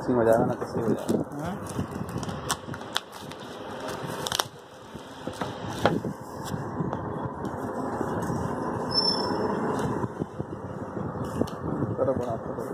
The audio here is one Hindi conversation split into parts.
टेस्टिंग हो जाएगा ना तो सही हो जाएगा। करो बड़ा करो।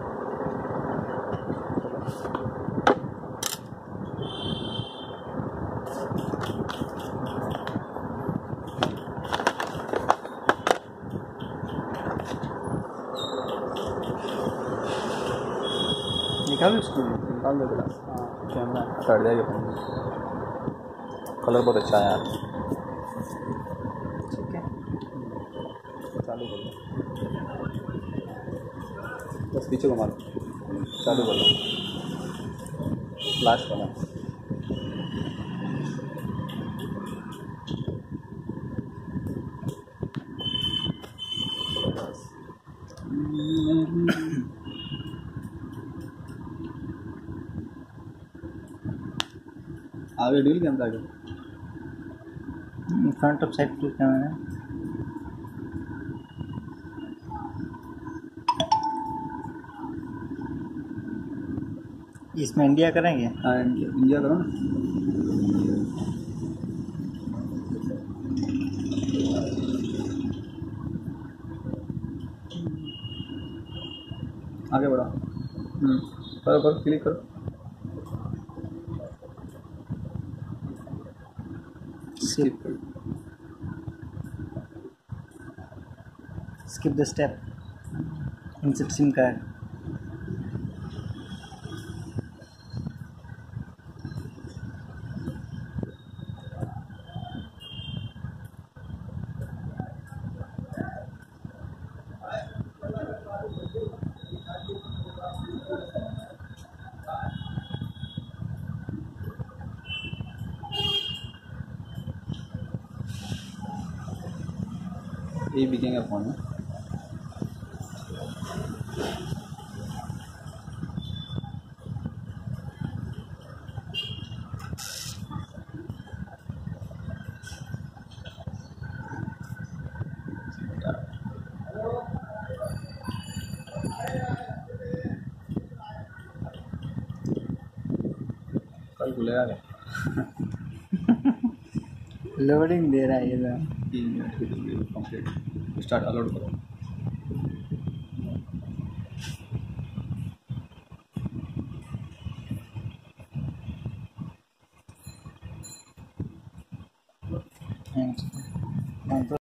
निकाल उसको, निकाल दे गिलास। हाँ कैमरा कट जाएगा फोन। कलर बहुत अच्छा है यार। ठीक है, चालू कर लो, बस पीछे घुमा लो, चालू कर लो, फ्लैश वाला। आगे डील कैमरा आगे front of side two camera. इसमें इंडिया करेंगे। हाँ इंडिया करो ना। आगे बढ़ा, करो करो, क्लिक करो। स्किप करो, skip the step, insert SIM card. ये बिकेगा फोन में। कल खुलेगा क्या? लोडिंग दे रहा है ये तो। 3 मिनट की कंप्लीट। स्टार्ट अपलोड करो। थैंक्स।